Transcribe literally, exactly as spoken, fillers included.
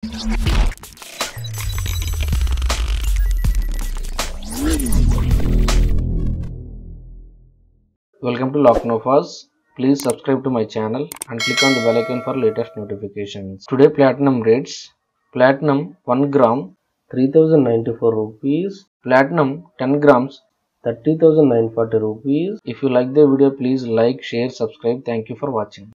Welcome to Laacnofas. Please subscribe to my channel and click on the bell icon for latest notifications. Today platinum rates: platinum one gram three thousand ninety-four rupees, platinum ten grams thirty thousand nine hundred forty rupees. If you like the video, please like, share, subscribe. Thank you for watching.